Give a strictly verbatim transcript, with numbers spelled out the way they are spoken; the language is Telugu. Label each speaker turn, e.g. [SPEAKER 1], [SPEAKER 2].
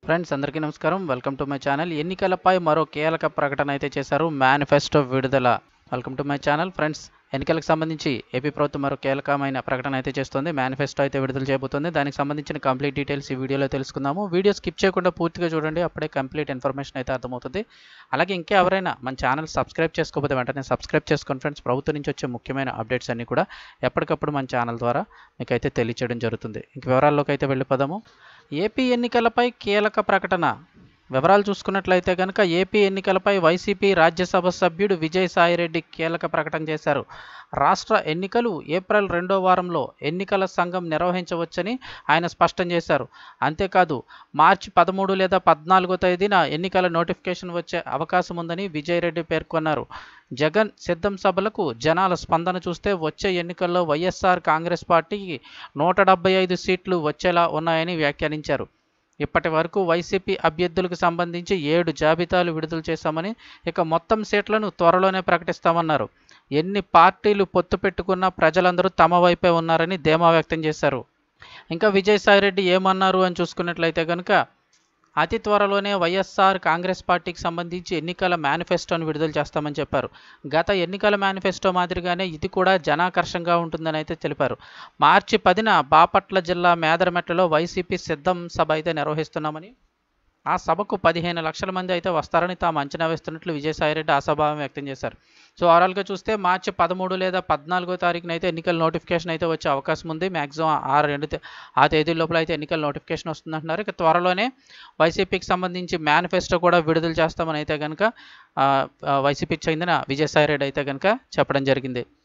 [SPEAKER 1] ఫ్రెండ్స్ అందరికీ నమస్కారం. Welcome to my channel. ఎన్నికలపై మరో కీలక ప్రకటన అయితే చేశారు. మేనిఫెస్టో విడుదల. Welcome to my channel. Friends, ఎన్నికలకు సంబంధించి ఏపీ ప్రభుత్వం మరో కీలకమైన ప్రకటన అయితే చేస్తుంది. మేనిఫెస్టో అయితే విడుదల చేయబోతుంది. దానికి సంబంధించిన కంప్లీట్ డీటెయిల్స్ ఈ వీడియోలో తెలుసుకుందాము. వీడియో స్కిప్ చేయకుండా పూర్తిగా చూడండి, అప్పుడే కంప్లీట్ ఇన్ఫర్మేషన్ అయితే అర్థమవుతుంది. అలాగే ఇంకా ఎవరైనా మన ఛానల్ సబ్స్క్రైబ్ చేసుకోకపోతే వెంటనే సబ్స్క్రైబ్ చేసుకోండి ఫ్రెండ్స్. ప్రభుత్వం నుంచి వచ్చే ముఖ్యమైన అప్డేట్స్ అన్నీ కూడా ఎప్పటికప్పుడు మన ఛానల్ ద్వారా మీకు అయితే తెలియచేయడం జరుగుతుంది. ఇంక వివరాల్లోకి అయితే వెళ్ళిపోదాము. ఏపీ ఎన్నికలపై కీలక ప్రకటన. వివరాలు చూసుకున్నట్లయితే కనుక ఏపీ ఎన్నికలపై వైసీపీ రాజ్యసభ సభ్యుడు విజయసాయిరెడ్డి కీలక ప్రకటన చేశారు. రాష్ట్ర ఎన్నికలు ఏప్రిల్ రెండో వారంలో ఎన్నికల సంఘం నిర్వహించవచ్చని ఆయన స్పష్టం చేశారు. అంతేకాదు మార్చి పదమూడు లేదా పద్నాలుగో తేదీన ఎన్నికల నోటిఫికేషన్ వచ్చే అవకాశం ఉందని విజయరెడ్డి పేర్కొన్నారు. జగన్ సిద్ధం సభలకు జనాల స్పందన చూస్తే వచ్చే ఎన్నికల్లో వైఎస్ఆర్ కాంగ్రెస్ పార్టీకి నూట డెబ్బై ఐదు సీట్లు వచ్చేలా ఉన్నాయని వ్యాఖ్యానించారు. ఇప్పటి వరకు వైసీపీ అభ్యర్థులకు సంబంధించి ఏడు జాబితాలు విడుదల చేశామని, ఇక మొత్తం సీట్లను త్వరలోనే ప్రకటిస్తామన్నారు. ఎన్ని పార్టీలు పొత్తు పెట్టుకున్నా ప్రజలందరూ తమ వైపే ఉన్నారని ధీమా వ్యక్తం చేశారు. ఇంకా విజయసాయిరెడ్డి ఏమన్నారు అని చూసుకున్నట్లయితే కనుక అతి త్వరలోనే వైఎస్ఆర్ కాంగ్రెస్ పార్టీకి సంబంధించి ఎన్నికల మేనిఫెస్టోను విడుదల చేస్తామని చెప్పారు. గత ఎన్నికల మేనిఫెస్టో మాదిరిగానే ఇది కూడా జనాకర్షంగా ఉంటుందని అయితే తెలిపారు. మార్చి పదిన బాపట్ల జిల్లా మేదరమెట్టలో వైసీపీ సిద్ధం సభ అయితే నిర్వహిస్తున్నామని, ఆ సభకు పదిహేను లక్షల మంది అయితే వస్తారని తాము అంచనా వేస్తున్నట్లు విజయసాయిరెడ్డి ఆశాభావం వ్యక్తం చేశారు. సో ఓవరాల్గా చూస్తే మార్చి పదమూడు లేదా పద్నాలుగో తారీఖున అయితే ఎన్నికల నోటిఫికేషన్ అయితే వచ్చే అవకాశం ఉంది. మ్యాక్సిమం ఆ రెండు ఆ తేదీ లోపల అయితే ఎన్నికల నోటిఫికేషన్ వస్తుందంటున్నారు. ఇక త్వరలోనే వైసీపీకి సంబంధించి మేనిఫెస్టో కూడా విడుదల చేస్తామని అయితే కనుక వైసీపీకి చెందిన విజయసాయిరెడ్డి అయితే కనుక చెప్పడం జరిగింది.